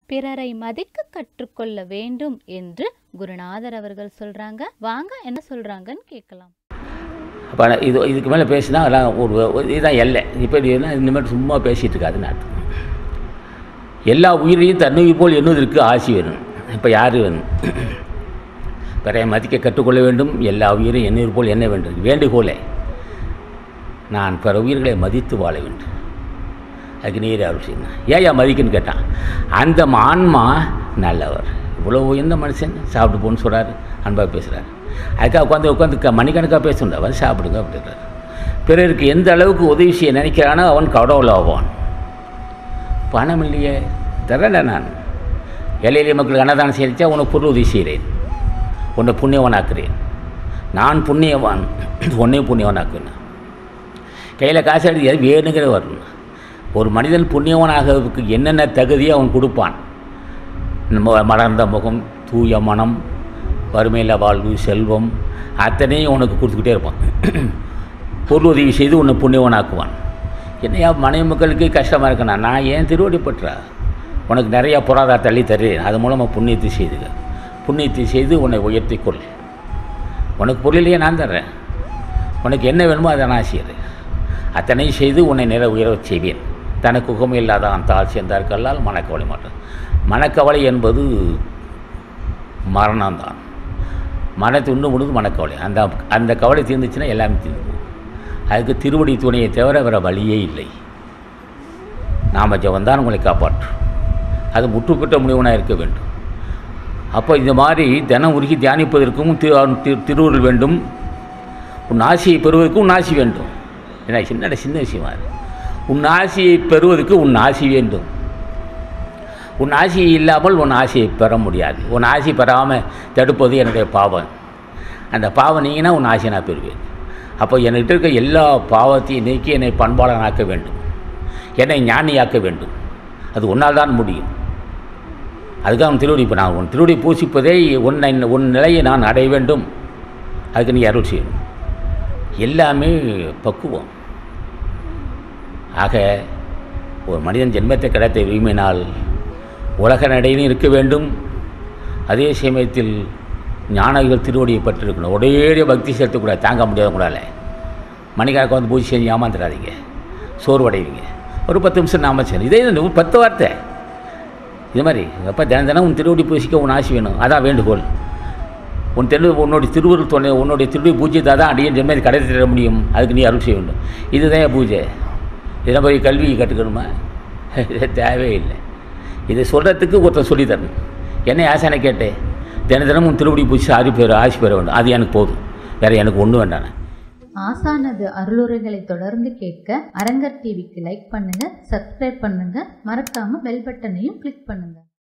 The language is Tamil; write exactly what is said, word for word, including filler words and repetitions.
பிறரை மதிக்க கற்றுக்கொள்ள வேண்டும் என்று குருநாதர் அவர்கள் சொல்றாங்க. வாங்க என்ன சொல்றாங்கன்னு கேட்கலாம். அப்போ இது இதுக்கு மேலே பேசினா எல்லாம் ஒரு இதுதான் எல்லை. இப்போ இனிமேல் சும்மா பேசிகிட்டு இருக்காது நாட்டு. எல்லா உயிரையும் தன்னுயிர் போல் எண்ணுவதற்கு ஆசி வேணும். இப்போ யார் வேணும்? பிறரை மதிக்க கற்றுக்கொள்ள வேண்டும். எல்லா உயிரையும் எண்ணுயிர் போல் எண்ண வேண்டும். வேண்டுகோளே நான் பிற உயிர்களை மதித்து வாழ வேண்டும். அதுக்கு நீரே அருள் செய்யணும். ஏன் ஏன் மதிக்குன்னு கேட்டான். அந்த ஆன்மா நல்லவர், இவ்வளோ உயர்ந்த மனுஷன் சாப்பிட்டு போன்னு சொல்கிறாரு, அன்பாக பேசுகிறாரு. அதுக்காக உட்காந்து உட்காந்து க மணிக்கணக்காக பேசுண்டா வந்து சாப்பிடுங்க அப்படின்றார். பிறருக்கு எந்த அளவுக்கு உதவி செய்ய நினைக்கிறானோ அவன் கடவுள் ஆவான். பணம் இல்லையே தரல, நான் ஏழை எளிய மக்களுக்கு அன்னதானம் செய்தா உனக்கு பொருள் உதவி செய்கிறேன், உன்னை புண்ணியவனாக்குறேன். நான் புண்ணியவான், உன்னையும் புண்ணியவனாக்குறேன். கையில் காசு எடுத்து எது வேணுங்கிற வரணும். ஒரு மனிதன் புண்ணியவனாகிறதுக்கு என்னென்ன தகுதியை அவன் கொடுப்பான். மலர்ந்த முகம், தூய மனம், வறுமையில் வாழ்வு, செல்வம் அத்தனையும் உனக்கு கொடுத்துக்கிட்டே இருப்பான். பொருள் உதவி செய்து உன்னை புண்ணியவனாக்குவான். என்னையா மனைவி மக்களுக்கு கஷ்டமாக இருக்கணும், நான் ஏன் திருவடி பற்றா உனக்கு நிறையா பொருளாதார தள்ளி தருறேன், அது மூலமாக புண்ணியத்தை செய்துக. புண்ணியத்தை செய்து உன்னை உயர்த்திக்கொள். உனக்கு பொருளிலேயே நான் தர்றேன், உனக்கு என்ன வேணுமோ அதை நான் செய்கிறேன். அத்தனையும் செய்து உன்னை நிற உயரச் செய்வேன். தனக்கு உகமை இல்லாதான் தாழ் சேர்ந்தார்களால் மனக்கவலை மாட்டேன். மனக்கவலை என்பது மரணம்தான். மனத்தை உண்டு முடிந்து மனக்கவலை. அந்த அந்த கவலை தீர்ந்துச்சுன்னா எல்லாமே தீர்ந்து. அதுக்கு திருவடி துணையை தவிர வேறு வழியே இல்லை. நாம் ஜவந்தான் உங்களை காப்பாற்றும். அது முற்று பெற்ற முடிவனாக இருக்க வேண்டும். அப்போ இந்த மாதிரி தினம் உருகி தியானிப்பதற்கும் திரு திருவுருள் வேண்டும். உன் ஆசையை பெறுவதற்கும் உன் ஆசி வேண்டும். ஏன்னா சின்ன சின்ன விஷயமா இருக்கு. உன் ஆசையை பெறுவதற்கு உன் ஆசி வேண்டும். உன் ஆசையை இல்லாமல் உன் ஆசையை பெற முடியாது. உன் ஆசை பெறாமல் தடுப்பது என்னுடைய பாவம். அந்த பாவம் நீங்கினா உன் ஆசையை நான் பெறுவேன். அப்போ என்கிட்ட இருக்க எல்லா பாவத்தையும் நீக்கி என்னை பண்பாளனாக்க வேண்டும், என்னை ஞானியாக்க வேண்டும். அது உன்னால் தான் முடியும். அதுக்காக உன் திருவடி இப்போ நான் உன் திருவடி பூசிப்பதே உன்னை உன் நிலையை நான் அடைய வேண்டும். அதுக்கு நீ அருள் செய்யணும். எல்லாமே பக்குவம். ஆக ஒரு மனிதன் ஜென்மத்தை கிடைத்த விரும்பினால் உலக நடையிலும் இருக்க வேண்டும். அதே சமயத்தில் ஞானிகள் திருவடியை பற்றிருக்கணும். ஒரே பக்தி செலுத்தக்கூடாது, தாங்க முடியாத கூடாது. மணிக்கணக்கு வந்து பூஜை செஞ்சு ஏமாந்துடாதீங்க, சோர்வடைவீங்க. ஒரு பத்து நிமிஷம் நாம செய்யணும். இதே ஒரு பத்து வார்த்தை இது மாதிரி அப்போ தினம் தினம் உன் திருவடி பூசிக்க உன் ஆசை வேணும். அதான் வேண்டுகோள். உன் தெரு உன்னுடைய திருவருள் துணை உன்னுடைய திருவடி பூஜையை தான் அடியன் ஜென்மத்தை கடை தர முடியும். அதுக்கு நீ அருள் செய்ய வேண்டும். இதுதான் பூஜை. இதை போய் கல்வி கற்றுக்கணுமா? இதை தேவையில்லை. இதை சொல்கிறதுக்கு ஒருத்தர் சொல்லி தரணும். என்ன ஆசனை கேட்டேன், தின தினம் உன் திருவடி பூச்சி ஆதி பெற ஆசி பெற வேண்டும். அது எனக்கு போதும், வேறு எனக்கு ஒன்றும் வேண்டானே. ஆசானது அருளுரைகளை தொடர்ந்து கேட்க அரங்கர் டிவிக்கு லைக் பண்ணுங்கள், சப்ஸ்கிரைப் பண்ணுங்கள், மறக்காமல் பெல் பட்டனையும் கிளிக் பண்ணுங்கள்.